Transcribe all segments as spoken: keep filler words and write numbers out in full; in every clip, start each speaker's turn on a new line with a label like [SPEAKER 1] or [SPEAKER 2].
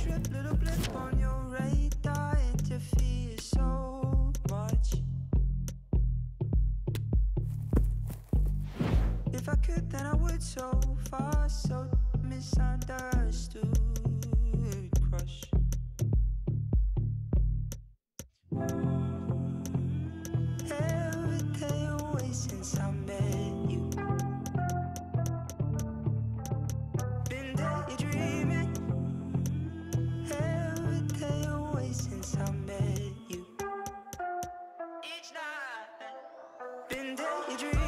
[SPEAKER 1] trip, little blip on your radar interferes so much. If I could, then I would, so far, so misunderstood. Crush. Every day away since I met you. Been daydreaming. Every day away since I met you. Each night. Been daydreaming.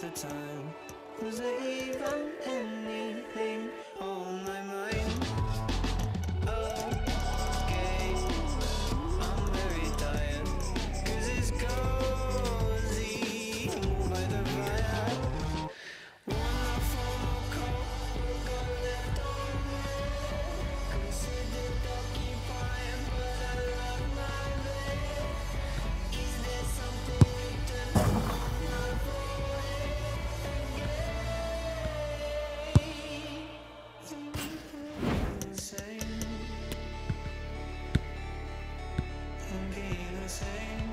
[SPEAKER 1] the time. Was there even anything on my mind? Okay, I'm very tired, 'cause it's cozy by the fire. One more cup, got left on me. Considered occupying, but I love my bed. Is there something written on my forehead? To me, the same. I'm being the same.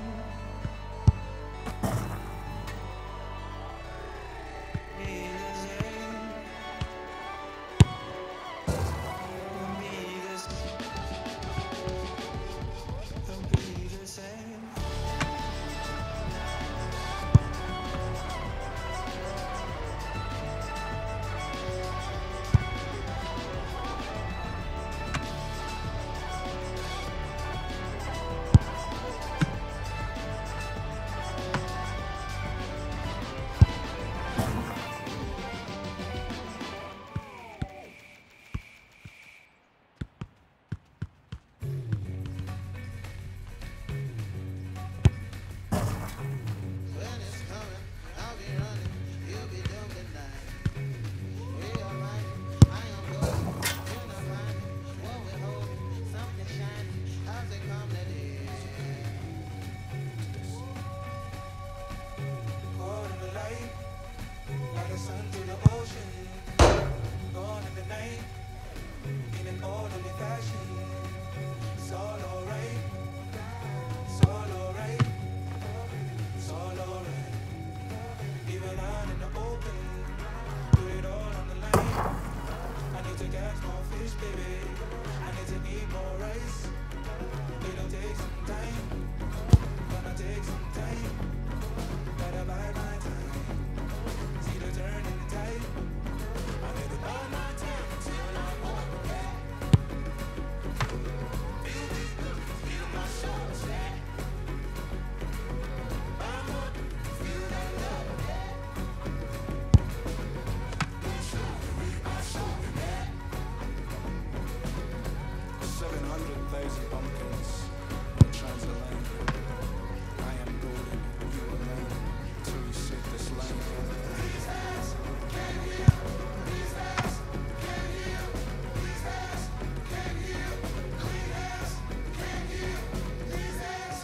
[SPEAKER 1] Be the same. I'll be the same. I'll be the same.
[SPEAKER 2] When it's coming, I'll be running, you'll be doing midnight. We are riding, I am going, you're not finding what we're holding, something shining, how's it come that is?
[SPEAKER 1] Caught in the light, like a sun through the ocean. Gone in the night, in an orderly fashion. It's all alright, it's all alright, it's all alright. Even out in the open, put it all on the line. I need to catch more fish, baby. I need to eat more rice. It'll take some time, gonna take some time. Gotta bide my time. See the turn in the tide. I need to bide my time until I walk back. Feel this good, feel my soul set. I'm up, feel that love back. We show me, I show you that. Seven hundred thousand pumpkins in Transatlantic. I am golden, you remain till you sit this land. These hands can heal, these hands can heal, these hands can heal, clean hands can heal, these hands.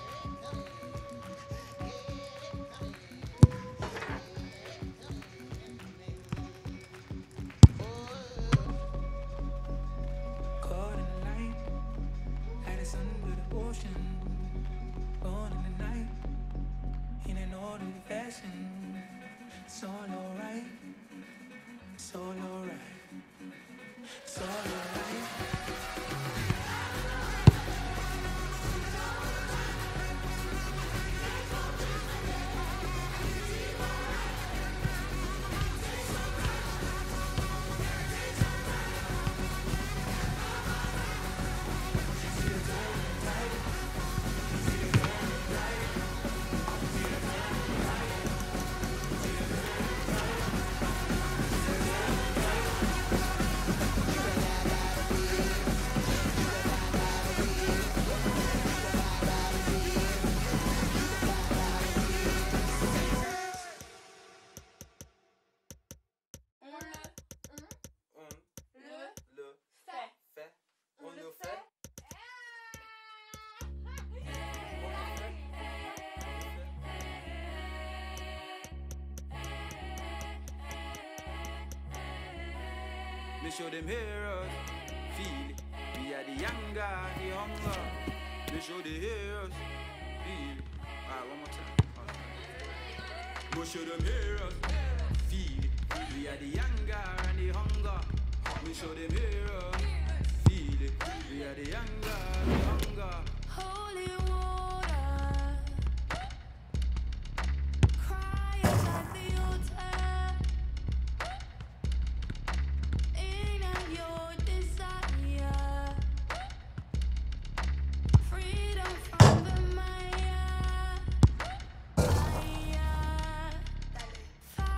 [SPEAKER 1] Caught in the light, like the sun with the ocean. Born in the night, in an orderly fashion. It's all alright, it's all alright, it's all alright.
[SPEAKER 3] Me show them heroes, feel it. We are the younger, the hunger. Me show the heroes, feel it. Alright, one more time. One more time. Me show them heroes, feel it. We are the younger and the hunger. Me show them heroes, feel it. We are the younger, the hunger.
[SPEAKER 4] Holy water, crying at the altar, in your desire, freedom from the Maya, fire,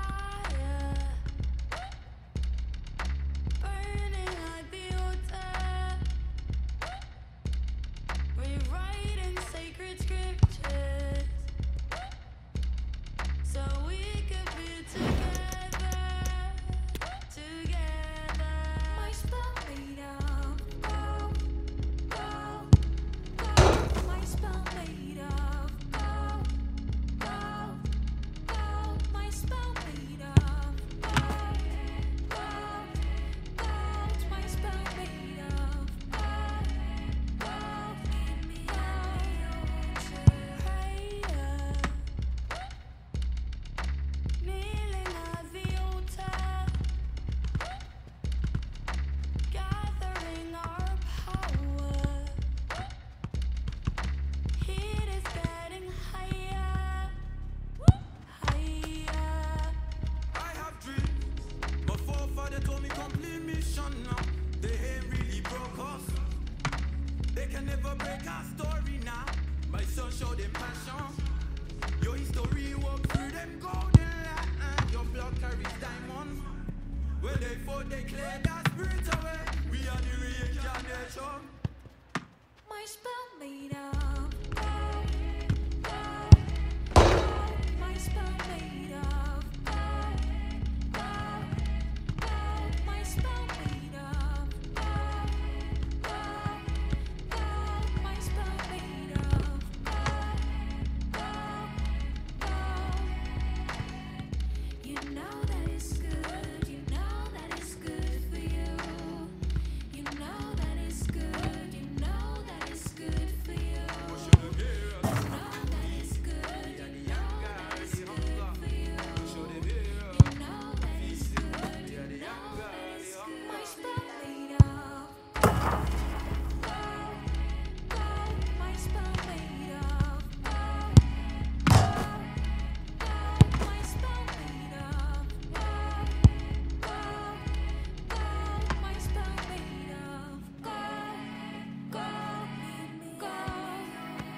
[SPEAKER 3] blood carries diamond. When they fought, they cleared that spirit away. We are the reincarnation.
[SPEAKER 4] My spell made of gold, gold, gold. My spell made of gold, gold, gold. My spell made of gold, gold, gold. My spell made of gold, gold, gold. You know that it's good. You know that it's good for you. You know that it's good. You know that it's good for you. You know that it's good. You know that it's good for you. You know that it's good. You know that it's good. My spell made of gold, gold, gold. My spell made of gold, gold, gold. My spell made of gold, gold, gold. My spell made of gold, gold, gold.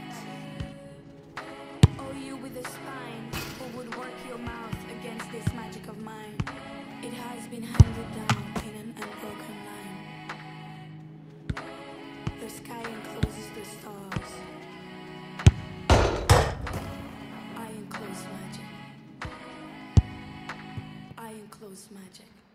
[SPEAKER 4] Oh, you with a spine, who would work your mouth against this magic of mine? It has been handed down in an unbroken line. The sky encloses the stars. I enclose magic. I enclose magic.